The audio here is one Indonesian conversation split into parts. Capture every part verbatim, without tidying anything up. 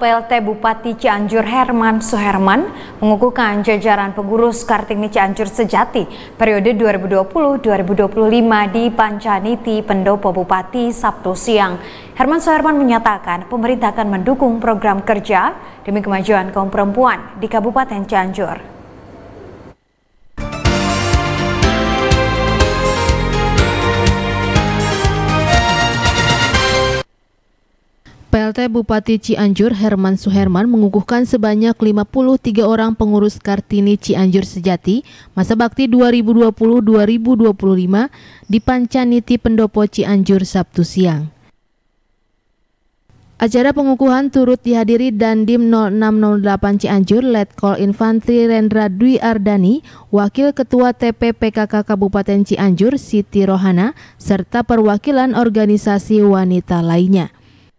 P L T Bupati Cianjur Herman Suherman mengukuhkan jajaran pengurus Kartini Cianjur Sejati periode dua ribu dua puluh sampai dua ribu dua puluh lima di Pancaniti Pendopo Bupati Sabtu siang. Herman Suherman menyatakan pemerintah akan mendukung program kerja demi kemajuan kaum perempuan di Kabupaten Cianjur. P L T Bupati Cianjur Herman Suherman mengukuhkan sebanyak lima puluh tiga orang pengurus Kartini Cianjur Sejati masa bakti dua ribu dua puluh sampai dua ribu dua puluh lima di Pancaniti Pendopo Cianjur Sabtu siang. Acara pengukuhan turut dihadiri Dandim nol enam nol delapan Cianjur Letkol Infantri Rendra Dwi Ardani, Wakil Ketua T P P K K Kabupaten Cianjur Siti Rohana, serta perwakilan organisasi wanita lainnya.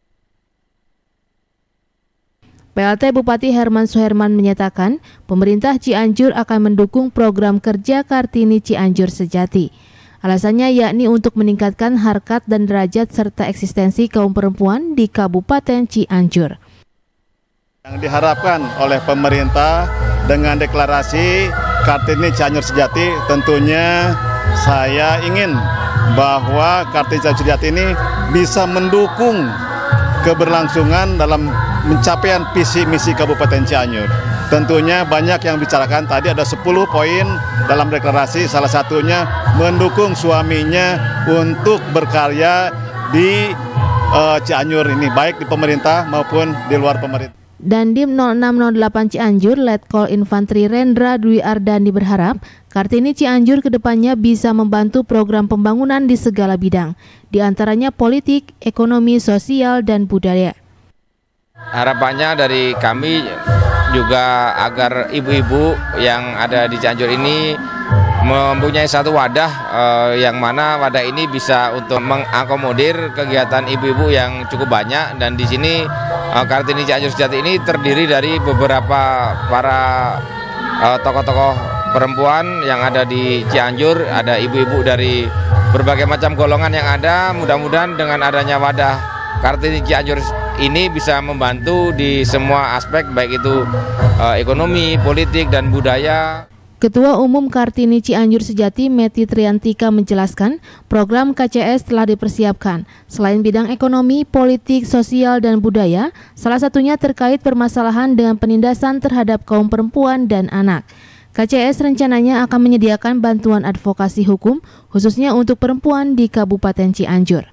P L T Bupati Herman Suherman menyatakan pemerintah Cianjur akan mendukung program kerja Kartini Cianjur Sejati. Alasannya yakni untuk meningkatkan harkat dan derajat serta eksistensi kaum perempuan di Kabupaten Cianjur. Yang diharapkan oleh pemerintah dengan deklarasi Kartini Cianjur Sejati, tentunya saya ingin bahwa Kartini Cianjur Sejati ini bisa mendukung keberlangsungan dalam pencapaian visi misi Kabupaten Cianjur. Tentunya banyak yang bicarakan, tadi ada sepuluh poin dalam deklarasi, salah satunya mendukung suaminya untuk berkarya di uh, Cianjur ini, baik di pemerintah maupun di luar pemerintah. Dandim nol enam nol delapan Cianjur Letkol Infantri Rendra Dwi Ardani berharap Kartini Cianjur kedepannya bisa membantu program pembangunan di segala bidang, diantaranya politik, ekonomi, sosial, dan budaya. Harapannya dari kami juga agar ibu-ibu yang ada di Cianjur ini mempunyai satu wadah eh, yang mana wadah ini bisa untuk mengakomodir kegiatan ibu-ibu yang cukup banyak, dan di sini eh, Kartini Cianjur Sejati ini terdiri dari beberapa para eh, tokoh-tokoh perempuan yang ada di Cianjur, ada ibu-ibu dari berbagai macam golongan yang ada. Mudah-mudahan dengan adanya wadah Kartini Cianjur ini bisa membantu di semua aspek, baik itu eh, ekonomi, politik, dan budaya. Ketua Umum Kartini Cianjur Sejati Meti Triantika menjelaskan program K C S telah dipersiapkan. Selain bidang ekonomi, politik, sosial, dan budaya, salah satunya terkait permasalahan dengan penindasan terhadap kaum perempuan dan anak. K C S rencananya akan menyediakan bantuan advokasi hukum khususnya untuk perempuan di Kabupaten Cianjur.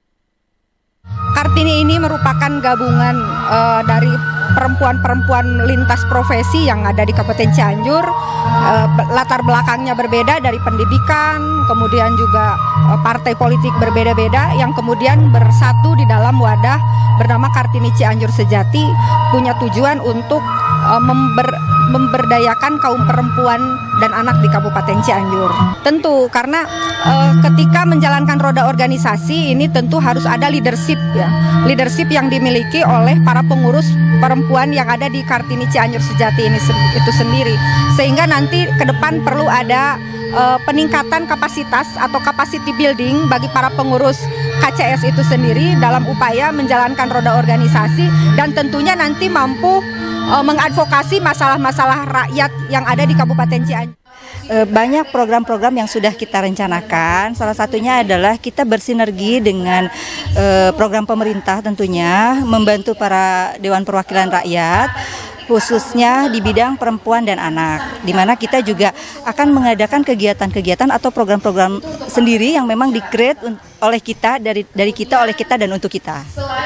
Kartini ini merupakan gabungan uh, dari perempuan-perempuan lintas profesi yang ada di Kabupaten Cianjur. Uh, latar belakangnya berbeda, dari pendidikan, kemudian juga uh, partai politik berbeda-beda, yang kemudian bersatu di dalam wadah bernama Kartini Cianjur Sejati, punya tujuan untuk uh, member, memberdayakan kaum perempuan dan anak di Kabupaten Cianjur. Tentu karena uh, ketika menjalankan roda organisasi ini tentu harus ada leadership, ya, leadership yang dimiliki oleh para pengurus perempuan yang ada di Kartini Cianjur Sejati ini itu sendiri, sehingga nanti ke depan perlu ada uh, peningkatan kapasitas atau capacity building bagi para pengurus K C S itu sendiri dalam upaya menjalankan roda organisasi, dan tentunya nanti mampu uh, mengadvokasi masalah-masalah rakyat yang ada di Kabupaten Cianjur. Banyak program-program yang sudah kita rencanakan, salah satunya adalah kita bersinergi dengan eh, program pemerintah, tentunya membantu para Dewan Perwakilan Rakyat khususnya di bidang perempuan dan anak, di mana kita juga akan mengadakan kegiatan-kegiatan atau program-program sendiri yang memang di-create oleh kita, dari dari kita, oleh kita, dan untuk kita.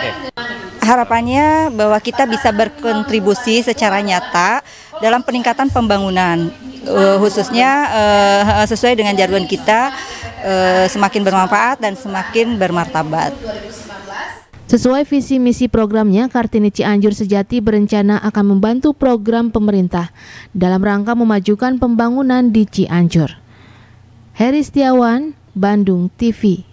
Harapannya bahwa kita bisa berkontribusi secara nyata dalam peningkatan pembangunan, uh, khususnya uh, sesuai dengan jargon kita, uh, semakin bermanfaat dan semakin bermartabat. Sesuai visi misi programnya, Kartini Cianjur Sejati berencana akan membantu program pemerintah dalam rangka memajukan pembangunan di Cianjur. Heri Setiawan, Bandung T V.